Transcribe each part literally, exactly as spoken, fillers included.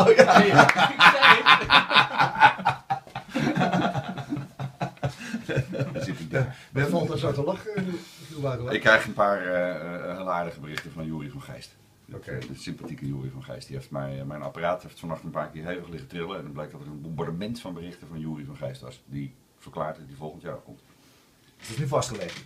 Oh ja, Nee, ja. Ik zei het. Daar zit ik daar. Ben valt er zo te lachen. Ik krijg een paar uh, heel aardige berichten van Joeri van Geest. Oké. Okay. De sympathieke Joeri van Geest. Die heeft mij, mijn apparaat heeft vannacht een paar keer hevig liggen trillen. En het blijkt dat er een bombardement van berichten van Joeri van Geest was. Die verklaart dat hij volgend jaar komt. Het is nu vastgelegd.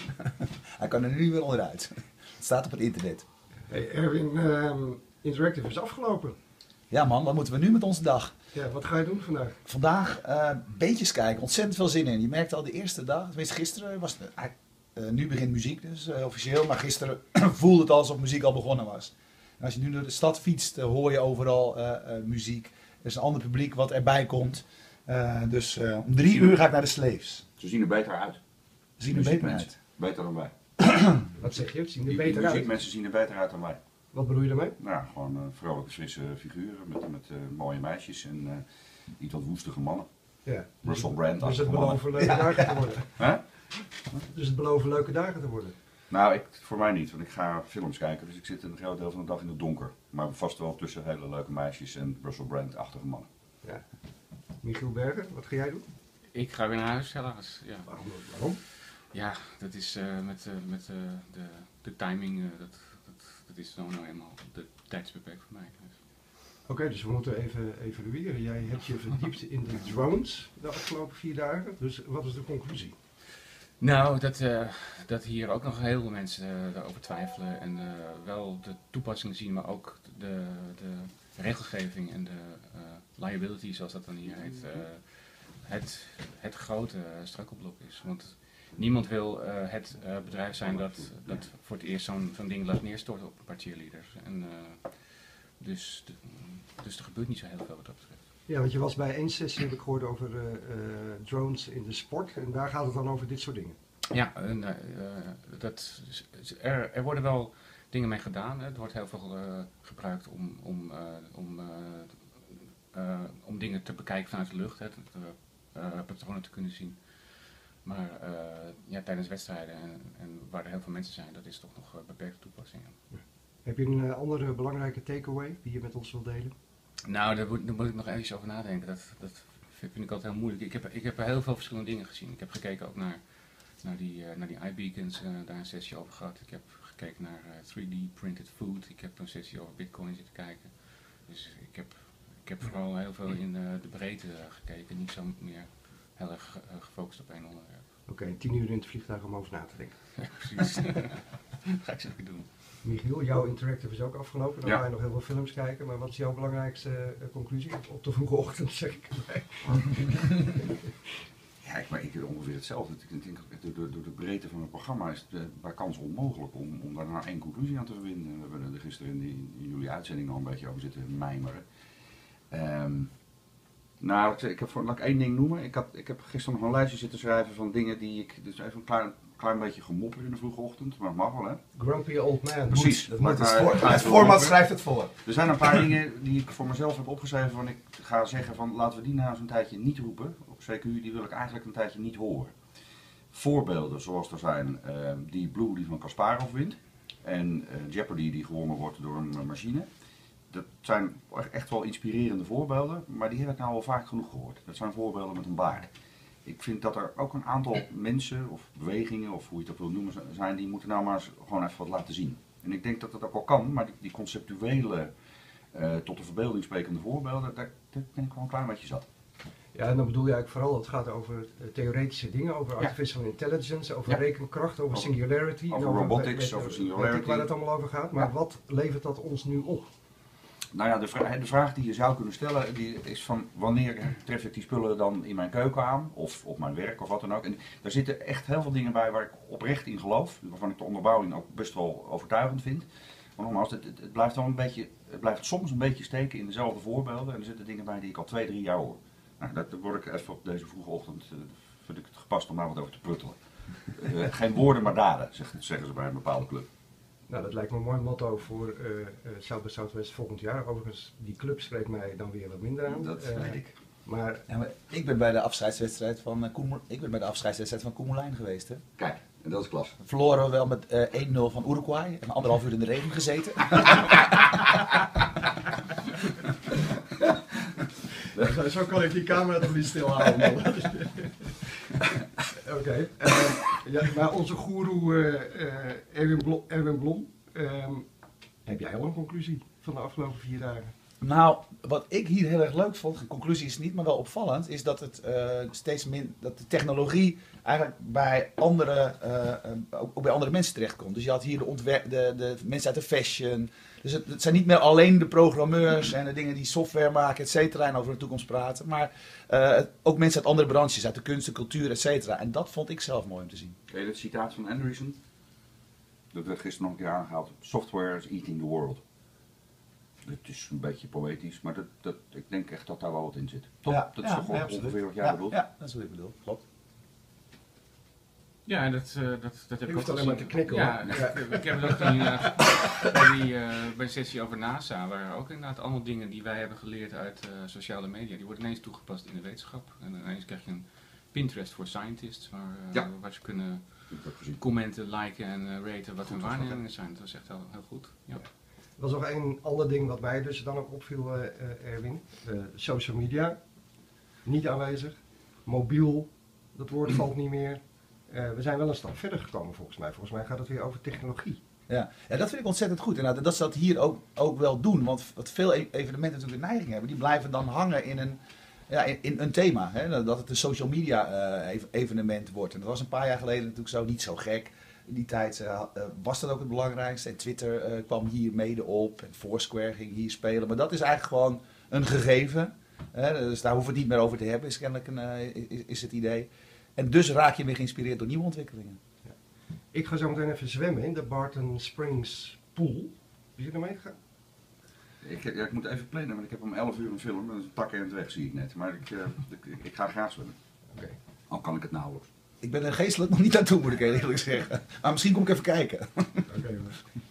Hij kan er nu weer onderuit. Het staat op het internet. Hey Erwin, uh, Interactive is afgelopen. Ja man, wat moeten we nu met onze dag? Ja, wat ga je doen vandaag? Vandaag uh, beetjes kijken, ontzettend veel zin in. Je merkte al de eerste dag, tenminste gisteren was het, uh, nu begint muziek dus uh, officieel, maar gisteren voelde het alsof muziek al begonnen was. En als je nu door de stad fietst, uh, hoor je overal uh, uh, muziek. Er is een ander publiek wat erbij komt. Uh, dus uh, om drie uur ga ik naar de Slaves. Ze zien er beter uit. Ze zien er beter uit. Beter dan wij. Wat zeg je? Ze zien er Die, beter die uit. muziekmensen zien er beter uit dan wij. Wat bedoel je daarmee? Nou, gewoon uh, vrolijke, frisse figuren met, met uh, mooie meisjes en uh, iets wat woestige mannen. Ja. Russell Brand. Dus het beloven leuke ja. dagen te worden. Huh? Dus het beloven leuke dagen te worden. Nou, ik, voor mij niet, want ik ga films kijken, dus ik zit een groot deel van de dag in het donker. Maar vast wel tussen hele leuke meisjes en Russell Brand-achtige mannen. Ja. Michiel Berger, wat ga jij doen? Ik ga weer naar huis helaas. Ja. Waarom? Waarom? Ja, dat is uh, met, uh, met uh, de, de timing, uh, dat, dat, dat is nou, nou eenmaal de tijdsbeperk voor mij. Dus. Oké, okay, dus we moeten even evalueren. Jij hebt je verdiept in de drones de afgelopen vier dagen. Dus wat is de conclusie? Nou, dat, uh, dat hier ook nog heel veel mensen uh, daarover twijfelen en uh, wel de toepassingen zien, maar ook de, de regelgeving en de uh, liability, zoals dat dan hier heet, uh, het, het grote struikelblok is. Want niemand wil uh, het uh, bedrijf zijn dat, dat voor het eerst zo'n zo'n ding laat neerstorten op een paar cheerleaders. En, uh, dus, de, dus er gebeurt niet zo heel veel wat dat betreft. Ja, want je was bij één sessie, heb ik gehoord, over uh, uh, drones in de sport. En daar gaat het dan over dit soort dingen. Ja, en, uh, dat, er, er worden wel dingen mee gedaan. Hè. Er wordt heel veel uh, gebruikt om, om, uh, om, uh, uh, om dingen te bekijken vanuit de lucht. Hè, uh, patronen te kunnen zien. Maar uh, ja, tijdens wedstrijden en, en waar er heel veel mensen zijn, dat is toch nog uh, beperkte toepassingen. Ja. Heb je een uh, andere belangrijke takeaway die je met ons wilt delen? Nou, daar moet, daar moet ik nog even over nadenken. Dat, dat vind ik altijd heel moeilijk. Ik heb, ik heb heel veel verschillende dingen gezien. Ik heb gekeken ook naar, naar die, uh, naar die iBeacons, uh, daar een sessie over gehad. Ik heb gekeken naar uh, drie D printed food. Ik heb een sessie over Bitcoin zitten kijken. Dus ik heb, ik heb vooral heel veel in uh, de breedte uh, gekeken. Niet zo meer heel erg uh, gefocust op één onderwerp. Oké, okay, tien uur in het vliegtuig om over na te denken. Ja, precies. Ga ik zeker doen. Michiel, jouw Interactive is ook afgelopen. Dan ja. ga je nog heel veel films kijken. Maar wat is jouw belangrijkste uh, conclusie? Op de vroege ochtend, zeg ik erbij. Ja, ik, maar ik doe ongeveer hetzelfde. Ik denk, door, door de breedte van het programma is het uh, bij kans onmogelijk om, om daar nou één conclusie aan te verbinden. We hebben er gisteren in, die, in jullie uitzending al een beetje over zitten mijmeren. Um, nou, ik heb voor, laat ik één ding noemen. Ik, had, ik heb gisteren nog een lijstje zitten schrijven van dingen die ik... Dus even een klein, klein beetje gemopper in de vroege ochtend, maar dat mag wel, hè? Grumpy old man. Precies. Dat moet het, voor, het format schrijft het voor. Er zijn een paar dingen die ik voor mezelf heb opgeschreven van ik ga zeggen van laten we die nou eens een tijdje niet roepen. Op C Q U, die wil ik eigenlijk een tijdje niet horen. Voorbeelden zoals er zijn uh, die Blue die van Kasparov wint en uh, Jeopardy die gewonnen wordt door een uh, machine. Dat zijn echt wel inspirerende voorbeelden, maar die heb ik nou al vaak genoeg gehoord. Dat zijn voorbeelden met een baard. Ik vind dat er ook een aantal mensen of bewegingen of hoe je het ook wil noemen zijn, die moeten nou maar eens gewoon even wat laten zien. En ik denk dat dat ook wel kan, maar die, die conceptuele, uh, tot de verbeelding sprekende voorbeelden, daar, daar ben ik wel een klein beetje zat. Ja, en dan bedoel je eigenlijk vooral, het gaat over uh, theoretische dingen, over artificial ja. intelligence, over ja. rekenkracht, over, over singularity. Over over robotics, weet, over singularity. Weet ik waar het allemaal over gaat, maar ja. wat levert dat ons nu op? Nou ja, de vraag, de vraag die je zou kunnen stellen die is van wanneer tref ik die spullen dan in mijn keuken aan of op mijn werk of wat dan ook. En daar zitten echt heel veel dingen bij waar ik oprecht in geloof, waarvan ik de onderbouwing ook best wel overtuigend vind. Maar nogmaals, het, het, het blijft wel een beetje, het blijft soms een beetje steken in dezelfde voorbeelden en er zitten dingen bij die ik al twee, drie jaar hoor. Nou, daar word ik even op deze vroege ochtend, uh, vind ik het gepast om daar wat over te pruttelen. Uh, geen woorden maar daden, zeggen ze bij een bepaalde club. Nou, dat lijkt me een mooi motto voor uh, uh, South by Southwest volgend jaar. Overigens, die club spreekt mij dan weer wat minder aan. Dat uh, weet ik. Maar, ja, maar ik ben bij de afscheidswedstrijd van uh, Koemer, ik ben bij de afscheidswedstrijd van Koemelijn geweest. Hè? Kijk, en dat is klas. Verloren we wel met uh, één nul van Uruguay en anderhalf uur in de regen gezeten. Zo, zo kan ik die camera toch niet stilhouden. Oké. Okay. Uh, ja, maar onze goeroe uh, uh, Erwin, Blom, Erwin Blom, um, heb jij al een conclusie van de afgelopen vier dagen? Nou, wat ik hier heel erg leuk vond, de conclusie is niet, maar wel opvallend, is dat het uh, steeds min, dat de technologie eigenlijk bij andere, uh, ook bij andere mensen terechtkomt. Dus je had hier de, ontwer- de, de mensen uit de fashion. Dus het, het zijn niet meer alleen de programmeurs en de dingen die software maken, et cetera, en over de toekomst praten. Maar uh, ook mensen uit andere branches, uit de kunst, de cultuur, et cetera. En dat vond ik zelf mooi om te zien. Ken je het citaat van Andreessen? Dat werd gisteren nog een keer aangehaald. Software is eating the world. Het is een beetje poëtisch, maar dat, dat, ik denk echt dat daar wel wat in zit. Toch? Ja, dat is ja, toch ja, ongeveer wat jij ja, bedoelt? Ja, dat is wat ik bedoel. Klopt. Ja, dat, uh, dat, dat heb Je ik hoeft ook alleen maar gezien. te knikken, Ja, hoor. dat- Ja. ik heb het ook gezien uh, bij, die, uh, bij de sessie over NASA, waar ook inderdaad allemaal dingen die wij hebben geleerd uit uh, sociale media, die worden ineens toegepast in de wetenschap. En ineens krijg je een Pinterest voor scientists, waar, uh, Ja. waar ze kunnen Dat heb ik ook gezien. commenten, liken en uh, raten wat hun Goed, waarnemingen zijn. Dat is echt heel, heel goed. Ja. Er was nog één ander ding wat mij dus dan ook opviel, uh, uh, Erwin. Uh, social media, niet aanwezig. Mobiel, dat woord valt niet meer. Uh, we zijn wel een stap verder gekomen volgens mij. Volgens mij gaat het weer over technologie. Ja. ja, dat vind ik ontzettend goed. En dat ze dat hier ook, ook wel doen. Want wat veel e- evenementen natuurlijk de neiging hebben, die blijven dan hangen in een, ja, in, in een thema. Hè? Dat het een social media uh, ev- evenement wordt. En dat was een paar jaar geleden natuurlijk zo niet zo gek. In die tijd uh, uh, was dat ook het belangrijkste. En Twitter uh, kwam hier mede op. En Foursquare ging hier spelen. Maar dat is eigenlijk gewoon een gegeven. Hè? Dus daar hoeven we het niet meer over te hebben, is kennelijk een, uh, is, is het idee. En dus raak je weer geïnspireerd door nieuwe ontwikkelingen. Ik ga zo meteen even zwemmen in de Barton Springs Pool. Is je er mee gegaan? Ik, ja, ik moet even plannen, want ik heb om elf uur een film. Dat is een tak en het weg, zie ik net. Maar ik, uh, ik, ik ga graag zwemmen. Oké. Al kan ik het nauwelijks. Ik ben er geestelijk nog niet naartoe, moet ik eerlijk zeggen. Maar misschien kom ik even kijken. Oké, jongens.